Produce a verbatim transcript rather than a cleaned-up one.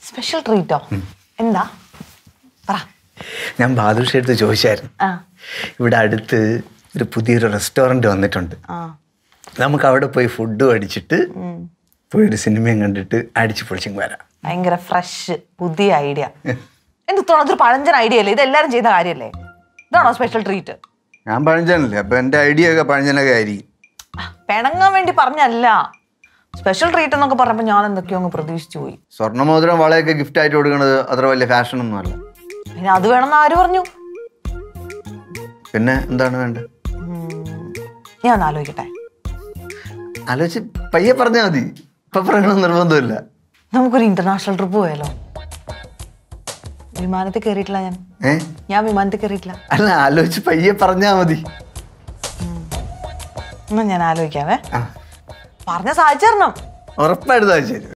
Special ട്രീറ്റോ? എന്താ പറ. ഞാൻ ബാദുഷ അടുത്ത് ചോദിച്ചായിരുന്നു. ഇവിടെ അടുത്ത് ഒരു പുതിയൊരു റെസ്റ്റോറൻറ്റ് വന്നിട്ടുണ്ട്. നമുക്ക് അവിടെ പോയി ഫുഡ് അടിച്ചിട്ട് പോയി ഒരു സിനിമയും കണ്ടിട്ട് അടിച്ച് പൊളിച്ചിങ് വരാം. ഭയങ്കര ഫ്രഷ് പുതിയ ഐഡിയ. എന്ത് തോന്നുന്നു, പഴഞ്ചൻ ഐഡിയ അല്ലേ? ഇതെല്ലാരും ചെയ്ത കാര്യല്ലേ? ഇതാണോ സ്പെഷ്യൽ ട്രീറ്റ്? ഞാൻ പഴഞ്ചനല്ലേ, അപ്പൊ എന്റെ ഐഡിയ ഒക്കെ പഴഞ്ചനൊക്കെ ആയിരിക്കും. പിണങ്ങാൻ വേണ്ടി പറഞ്ഞല്ല. സ്പെഷ്യൽ ട്രീറ്റ് എന്നൊക്കെ പറഞ്ഞപ്പോ ഞാൻ എന്തൊക്കെയോ അങ്ങ് പ്രതീക്ഷിച്ചു പോയി. സ്വർണ്ണമോതിരം വളയൊക്കെ ഗിഫ്റ്റ് ആയിട്ട് കൊടുക്കുന്നത് അത്ര വലിയ ഫാഷൻ ഒന്നും അല്ല. പിന്നെ അത് വേണമെന്ന് ആര് പറഞ്ഞു? പിന്നെ എന്താണ് വേണ്ടത്? ഞാൻ ഒന്ന് ആലോചിക്കട്ടെ. ആലോചിച്ച് പയ്യെ പറഞ്ഞാൽ മതി, ഇപ്പൊ പറയണമെന്ന് നിർബന്ധമില്ല. നമുക്കൊരു ഇന്റർനാഷണൽ ട്രിപ്പ് പോയാലോ? വിമാനത്തിൽ കയറിയിട്ടില്ല ഞാൻ. ഏ ഞാൻ വിമാനത്തിൽ കയറിയിട്ടില്ല. അല്ല, ആലോചിച്ച് പയ്യെ പറഞ്ഞാ മതി. എന്നാ ഞാൻ ആലോചിക്കാവേ. പറഞ്ഞ സാധിച്ചു തരണം. ഉറപ്പായിട്ട് സാധിച്ചു.